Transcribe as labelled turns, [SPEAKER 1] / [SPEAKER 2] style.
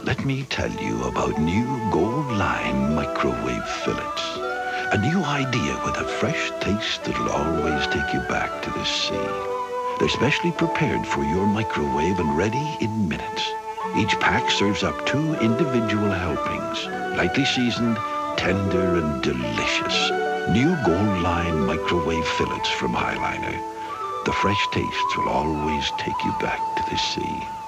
[SPEAKER 1] Let me tell you about new Gold Line microwave fillets. A new idea with a fresh taste that'll always take you back to the sea. They're specially prepared for your microwave and ready in minutes. Each pack serves up 2 individual helpings, lightly seasoned, tender and delicious. New Gold Line microwave fillets from Highliner. The fresh tastes will always take you back to the sea.